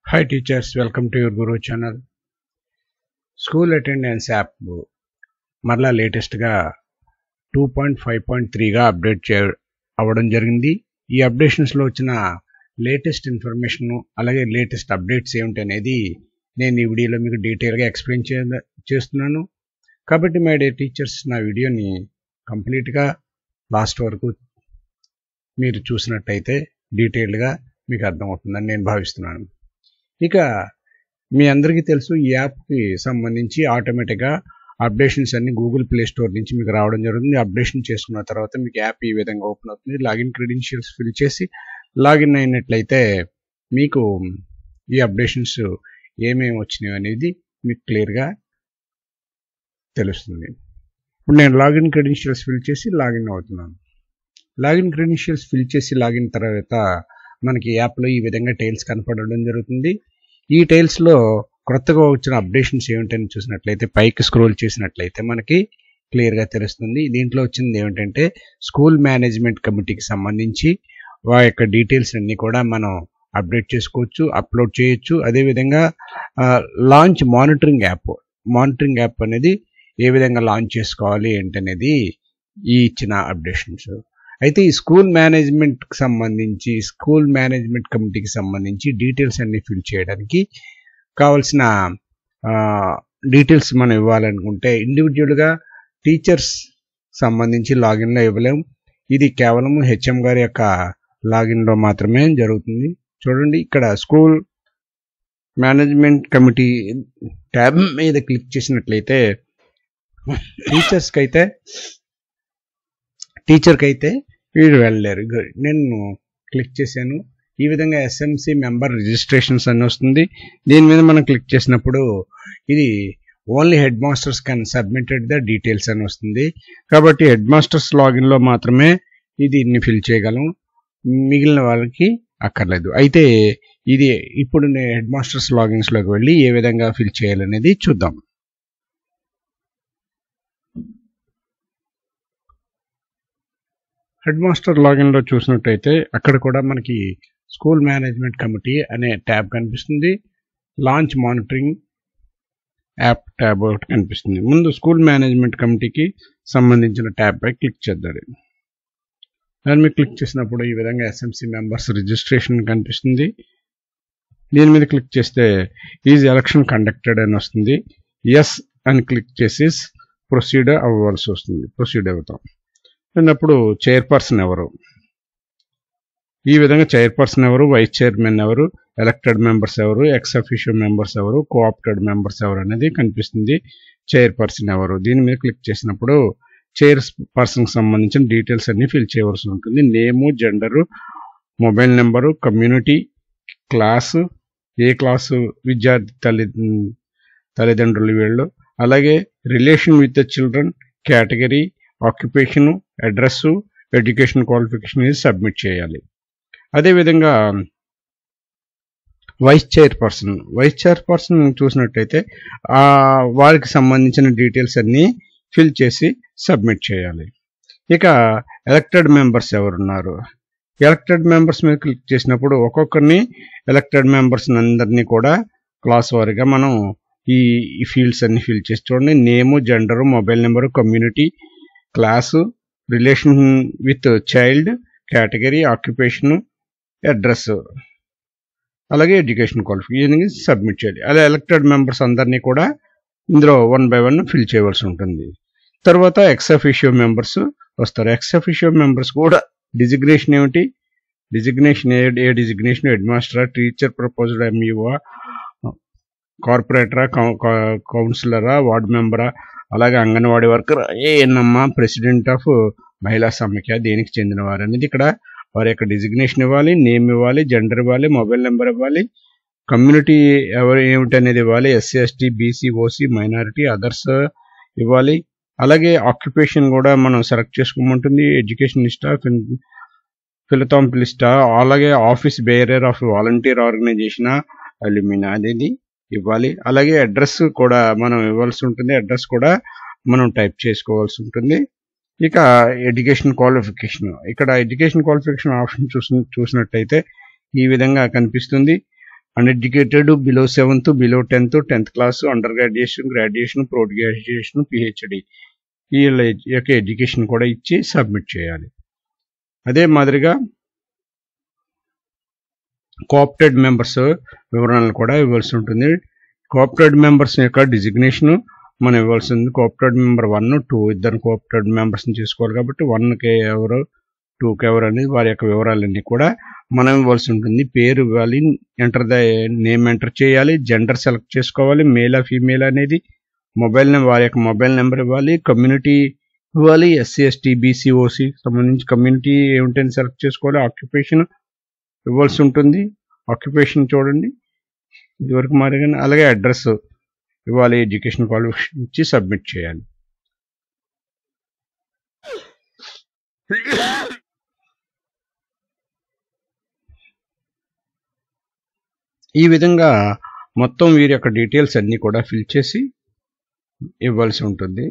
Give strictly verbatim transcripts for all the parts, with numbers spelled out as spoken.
Hi teachers, welcome to your Guru channel. School attendance app మరలా latest గా two point five point three గా update చే అవ్వడం జరిగింది. ఈ అప్డేషన్స్ లో వచ్చిన లేటెస్ట్ ఇన్ఫర్మేషన్ అలాగే లేటెస్ట్ అప్డేట్స్ ఏమిటి అనేది నేను ఈ వీడియోలో మీకు డీటెయిల్ గా ఎక్స్ప్లెయిన్ చేస్తున్నాను. కాబట్టి మై డే టీచర్స్, నా వీడియోని కంప్లీట్ గా లాస్ట్ వరకు మీరు చూసినట్టయితే డీటెయిల్ గా మీకు అర్థమవుతుందని నేను భావిస్తున్నాను. ఇక మీ అందరికీ తెలుసు, ఈ యాప్కి సంబంధించి ఆటోమేటిక్గా అప్డేషన్స్ అన్ని గూగుల్ ప్లే స్టోర్ నుంచి మీకు రావడం జరుగుతుంది. అప్డేషన్ చేసుకున్న తర్వాత మీకు యాప్ ఈ విధంగా ఓపెన్ అవుతుంది. లాగిన్ క్రెడెన్షియల్స్ ఫిల్ చేసి లాగిన్ అయినట్లయితే మీకు ఈ అప్డేషన్స్ ఏమేమి వచ్చినాయి అనేది మీకు క్లియర్గా తెలుస్తుంది. ఇప్పుడు నేను లాగిన్ క్రెడెన్షియల్స్ ఫిల్ చేసి లాగిన్ అవుతున్నాను. లాగిన్ క్రెడెన్షియల్స్ ఫిల్ చేసి లాగిన్ తర్వాత మనకి యాప్లో ఈ విధంగా టైల్స్ కనపడడం జరుగుతుంది. ఈ టైల్స్లో కొత్తగా వచ్చిన అప్డేషన్స్ ఏమిటని చూసినట్లయితే పైకి స్క్రోల్ చేసినట్లయితే మనకి క్లియర్గా తెలుస్తుంది. దీంట్లో వచ్చింది ఏమిటంటే స్కూల్ మేనేజ్మెంట్ కమిటీకి సంబంధించి వా యొక్క డీటెయిల్స్ అన్నీ కూడా మనం అప్డేట్ చేసుకోవచ్చు, అప్లోడ్ చేయొచ్చు. అదేవిధంగా launch monitoring app monitoring app అనేది ఏ విధంగా లాంచ్ చేసుకోవాలి ఏంటనేది ఈ ఇచ్చిన అప్డేషన్స్. అయితే ఈ స్కూల్ మేనేజ్మెంట్కి సంబంధించి స్కూల్ మేనేజ్మెంట్ కమిటీకి సంబంధించి డీటెయిల్స్ అన్ని ఫిల్ చేయడానికి కావాల్సిన డీటెయిల్స్ మనం ఇవ్వాలనుకుంటే ఇండివిజువల్గా టీచర్స్ సంబంధించి లాగిన్లో ఇవ్వలేం. ఇది కేవలం హెచ్ఎం గారి యొక్క లాగిన్లో మాత్రమే జరుగుతుంది. చూడండి, ఇక్కడ స్కూల్ మేనేజ్మెంట్ కమిటీ ట్యాబ్ మీద క్లిక్ చేసినట్లయితే టీచర్స్కి అయితే టీచర్కి అయితే వీడు వెళ్ళలేరు. నేను క్లిక్ చేశాను. ఈ విధంగా ఎస్ఎంసి మెంబర్ రిజిస్ట్రేషన్స్ అని వస్తుంది. దీని మీద మనం క్లిక్ చేసినప్పుడు ఇది only head masters can submitted the details అని వస్తుంది. కాబట్టి హెడ్ మాస్టర్స్ లాగిన్లో మాత్రమే ఇది ఇన్ని ఫిల్ చేయగలం, మిగిలిన వాళ్ళకి అక్కర్లేదు. అయితే ఇది ఇప్పుడు నేను హెడ్ మాస్టర్స్ లాగిన్స్లోకి వెళ్ళి ఏ విధంగా ఫిల్ చేయాలనేది చూద్దాం. హెడ్ మాస్టర్ లాగిన్లో చూసినట్టయితే అక్కడ కూడా మనకి స్కూల్ మేనేజ్మెంట్ కమిటీ అనే ట్యాబ్ కనిపిస్తుంది. లాంచ్ మానిటరింగ్ యాప్ ట్యాబ్ ఒకటి కనిపిస్తుంది. ముందు స్కూల్ మేనేజ్మెంట్ కమిటీకి సంబంధించిన ట్యాబ్ పై క్లిక్ చేద్దాం. దాని మీద క్లిక్ చేసినప్పుడు ఈ విధంగా ఎస్ఎంసి మెంబర్స్ రిజిస్ట్రేషన్ కనిపిస్తుంది. దీని మీద క్లిక్ చేస్తే ఈజ్ ఎలక్షన్ కండక్టెడ్ అని వస్తుంది. ఎస్ అని క్లిక్ చేసి ప్రొసీడ్ అవ్వాల్సి వస్తుంది. ప్రొసీడ్ అవుతాం. అప్పుడు చైర్పర్సన్ ఎవరు, ఈ విధంగా చైర్పర్సన్ ఎవరు, వైస్ చైర్మన్ ఎవరు, ఎలక్టెడ్ మెంబర్స్ ఎవరు, ఎక్స్ అఫీషియల్ మెంబర్స్ ఎవరు, కోఆప్టెడ్ మెంబర్స్ ఎవరు అనేది కనిపిస్తుంది. చైర్పర్సన్ ఎవరు, దీని మీద క్లిక్ చేసినప్పుడు చైర్ పర్సన్కి సంబంధించిన డీటెయిల్స్ అన్ని ఫిల్ చేయవలసి ఉంటుంది. Name, gender, mobile number, community, class, ఏ క్లాసు విద్యార్థి తల్లి తల్లిదండ్రులు వీళ్ళు, అలాగే relation with the children, category, occupation, address, education qualification ఇది సబ్మిట్ చేయాలి. అదేవిధంగా వైస్ చైర్పర్సన్ వైస్ చైర్పర్సన్ చూసినట్టయితే వారికి సంబంధించిన డీటెయిల్స్ అన్నీ ఫిల్ చేసి సబ్మిట్ చేయాలి. ఇక ఎలక్టెడ్ మెంబర్స్ ఎవరున్నారు, ఎలక్టెడ్ మెంబర్స్ మీద క్లిక్ చేసినప్పుడు ఒక్కొక్కరిని ఎలక్టెడ్ మెంబర్స్ అందరినీ కూడా క్లాస్ వారీగా మనం ఈ ఫీల్డ్స్ అన్ని ఫిల్ చేసి చూడండి. Name, gender, mobile number, community, class, relation with child, category, occupation, address, అలాగే ఎడ్యుకేషన్ క్వాలిఫికేషన్ సబ్మిట్ చేయాలి. అలా ఎలక్టెడ్ మెంబర్స్ అందరినీ కూడా ఇందులో వన్ బై వన్ ఫిల్ చేయవలసి ఉంటుంది. తర్వాత ఎక్స్ అఫీషియల్ మెంబర్స్ వస్తారు. ఎక్స్ అఫీషియల్ మెంబర్స్ కూడా డిజిగ్నేషన్ ఏమిటి, డిజిగ్నేషన్ ఏ ఏ డిజిగ్నేషన్, హెడ్ మాస్టరా, టీచర్ ప్రపోజ్డ్ ఎంఈఓ, కార్పొరేటరా, కౌన్సిలరా, వార్డ్ మెంబరా, అలాగే అంగన్వాడీ వర్కర్, ఏఎన్ఎమ్మ, ప్రెసిడెంట్ ఆఫ్ మహిళా సమైక్య దేనికి చెందిన వారు అనేది ఇక్కడ వారి యొక్క డిజిగ్నేషన్ ఇవ్వాలి, నేమ్ ఇవ్వాలి, జెండర్ ఇవ్వాలి, మొబైల్ నెంబర్ ఇవ్వాలి, కమ్యూనిటీ ఎవరు ఏమిటి అనేది ఇవ్వాలి, SC ST BC OC minority others ఇవ్వాలి. అలాగే ఆక్యుపేషన్ కూడా మనం సెలెక్ట్ చేసుకోమంటుంది. ఎడ్యుకేషన్ లిస్టా, ఫిలథాంపిలిస్టా, అలాగే office bearer of volunteer organization అల్యూమినా అనేది ఇవ్వాలి. అలాగే అడ్రస్ కూడా మనం ఇవ్వాల్సి ఉంటుంది. అడ్రస్ కూడా మనం టైప్ చేసుకోవాల్సి ఉంటుంది. ఇక ఎడ్యుకేషన్ క్వాలిఫికేషన్, ఇక్కడ ఎడ్యుకేషన్ క్వాలిఫికేషన్ ఆప్షన్ చూసి చూసినట్టయితే ఈ విధంగా కనిపిస్తుంది. Uneducated, below seventh, below tenth, tenth class, under graduation, graduation, post graduation, PhD వీళ్ళ యొక్క ఎడ్యుకేషన్ కూడా ఇచ్చి సబ్మిట్ చేయాలి. అదే మాదిరిగా కోఆప్టెడ్ మెంబర్స్ వివరాలను కూడా ఇవ్వాల్సి ఉంటుంది. కోఆప్టెడ్ మెంబర్స్ యొక్క డిజిగ్నేషన్ మనం ఇవ్వాల్సి ఉంది. కోఆప్టెడ్ మెంబర్ వన్, టూ ఇద్దరు కోఆప్టెడ్ మెంబర్స్ని చేసుకోవాలి కాబట్టి వన్కి ఎవరు, టూకి ఎవరు అనేది వారి యొక్క వివరాలన్నీ కూడా మనం ఇవ్వాల్సి ఉంటుంది. పేరు ఇవ్వాలి, ఎంటర్ ద నేమ్ ఎంటర్ చేయాలి, జెండర్ సెలెక్ట్ చేసుకోవాలి, మేలా ఫీమేల్ అనేది, మొబైల్ నెంబర్ వారి యొక్క మొబైల్ నెంబర్ ఇవ్వాలి, కమ్యూనిటీ ఇవ్వాలి, ఎస్సీ ఎస్టీ బీసీ ఓసీ సంబంధించి కమ్యూనిటీ ఏమిటని సెలెక్ట్ చేసుకోవాలి, ఆక్యుపేషన్ ఇవ్వాల్సి ఉంటుంది. ఆక్యుపేషన్ చూడండి ఇదివరకు మారిగానే, అలాగే అడ్రస్ ఇవ్వాలి, ఎడ్యుకేషన్ క్వాలిఫికేషన్ ఇచ్చి సబ్మిట్ చేయాలి. ఈ విధంగా మొత్తం వీరి యొక్క డీటెయిల్స్ అన్నీ కూడా ఫిల్ చేసి ఇవ్వాల్సి ఉంటుంది.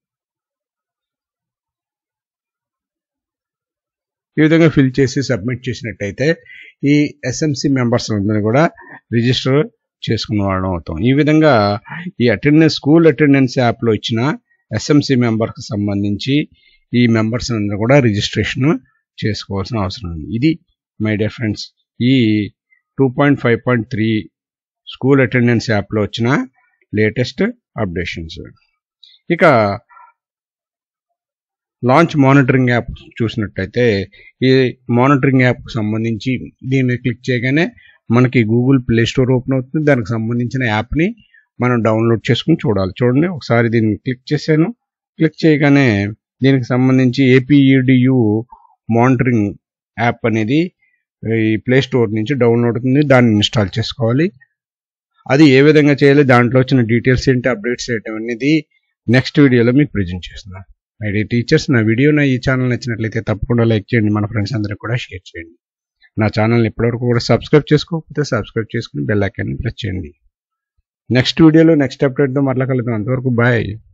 ఈ విధంగా ఫిల్ చేసి సబ్మిట్ చేసినట్టయితే ఈ ఎస్ఎంసి మెంబర్స్ అందరినీ కూడా రిజిస్టర్ చేసుకున్న వాళ్ళం అవుతాం. ఈ విధంగా ఈ అటెండెన్స్ స్కూల్ అటెండెన్స్ యాప్లో ఇచ్చిన ఎస్ఎంసి మెంబర్కి సంబంధించి ఈ మెంబర్స్ అందరూ కూడా రిజిస్ట్రేషన్ చేసుకోవాల్సిన అవసరం ఉంది. ఇది మై డియర్ ఫ్రెండ్స్ ఈ two point five point three school attendance యాప్లో వచ్చిన లేటెస్ట్ అప్డేషన్స్. ఇక లాంచ్ మానిటరింగ్ యాప్ చూసినట్టయితే ఈ మానిటరింగ్ యాప్కి సంబంధించి దీన్ని క్లిక్ చేయగానే మనకి గూగుల్ ప్లే స్టోర్ ఓపెన్ అవుతుంది. దానికి సంబంధించిన యాప్ని మనం డౌన్లోడ్ చేసుకుని చూడాలి. చూడండి ఒకసారి దీన్ని క్లిక్ చేశాను. క్లిక్ చేయగానే దీనికి సంబంధించి ఏపీఈడియు మానిటరింగ్ యాప్ అనేది ఈ ప్లే స్టోర్ నుంచి డౌన్లోడ్ అవుతుంది. దాన్ని ఇన్స్టాల్ చేసుకోవాలి. అది ఏ విధంగా చేయాలి, దాంట్లో వచ్చిన డీటెయిల్స్ ఏంటి, అప్డేట్స్ ఏంటి అనేది నెక్స్ట్ వీడియోలో మీకు ప్రజెంట్ చేస్తున్నాను. మై డియర్ టీచర్స్, నా వీడియో నా ఈ ఛానల్ నచ్చినట్లయితే తప్పకుండా లైక్ చేయండి, మన ఫ్రెండ్స్ అందరికీ కూడా షేర్ చేయండి. నా ఛానల్ని ఇప్పటివరకు కూడా సబ్స్క్రైబ్ చేసుకోకపోతే సబ్స్క్రైబ్ చేసుకుని బెల్ ఐకాన్ని ప్రెస్ చేయండి. నెక్స్ట్ వీడియోలో నెక్స్ట్ అప్డేట్తో మరలా కలుద్దాం. అంతవరకు బాయ్.